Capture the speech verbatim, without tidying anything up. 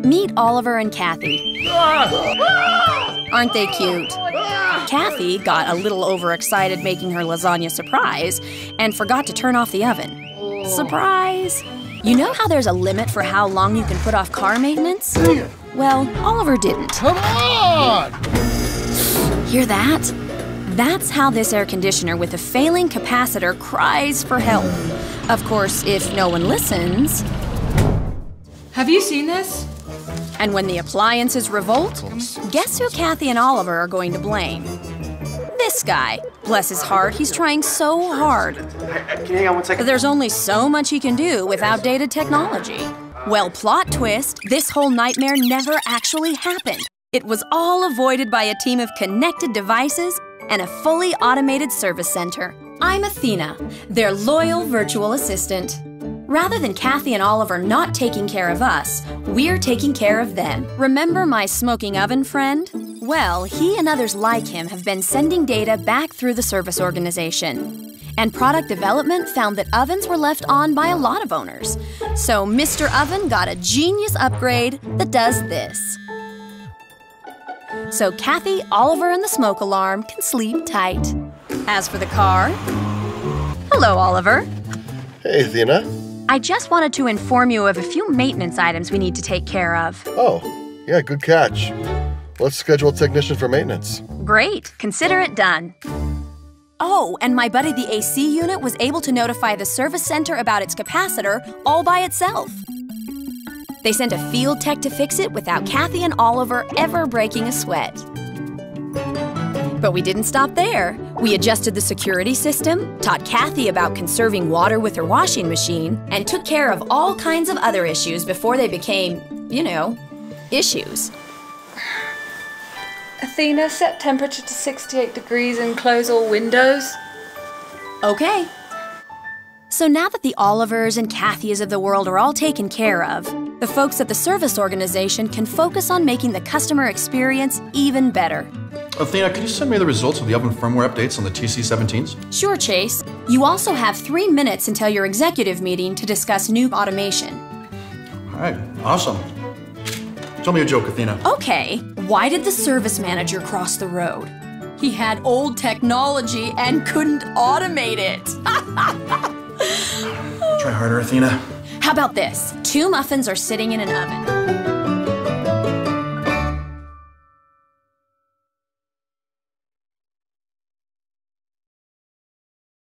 Meet Oliver and Kathy. Aren't they cute? Kathy got a little overexcited making her lasagna surprise and forgot to turn off the oven. Surprise! You know how there's a limit for how long you can put off car maintenance? Well, Oliver didn't. Come on! Hear that? That's how this air conditioner with a failing capacitor cries for help. Of course, if no one listens... Have you seen this? And when the appliances revolt, guess who Kathy and Oliver are going to blame? This guy. Bless his heart, he's trying so hard. Can you hang on one second? But there's only so much he can do with outdated technology. Well, plot twist, this whole nightmare never actually happened. It was all avoided by a team of connected devices and a fully automated service center. I'm Athena, their loyal virtual assistant. Rather than Kathy and Oliver not taking care of us, we're taking care of them. Remember my smoking oven friend? Well, he and others like him have been sending data back through the service organization. And product development found that ovens were left on by a lot of owners. So Mister Oven got a genius upgrade that does this. So Kathy, Oliver, and the smoke alarm can sleep tight. As for the car... Hello, Oliver. Hey, Athena. I just wanted to inform you of a few maintenance items we need to take care of. Oh, yeah, good catch. Let's schedule a technician for maintenance. Great. Consider it done. Oh, and my buddy the A C unit was able to notify the service center about its capacitor all by itself. They sent a field tech to fix it without Kathy and Oliver ever breaking a sweat. But we didn't stop there. We adjusted the security system, taught Kathy about conserving water with her washing machine, and took care of all kinds of other issues before they became, you know, issues. Athena, set temperature to sixty-eight degrees and close all windows. Okay. So now that the Olivers and Kathys of the world are all taken care of, the folks at the service organization can focus on making the customer experience even better. Athena, can you send me the results of the oven firmware updates on the T C seventeens? Sure, Chase. You also have three minutes until your executive meeting to discuss new automation. All right, awesome. Tell me a joke, Athena. Okay, why did the service manager cross the road? He had old technology and couldn't automate it. Try harder, Athena. How about this? Two muffins are sitting in an oven.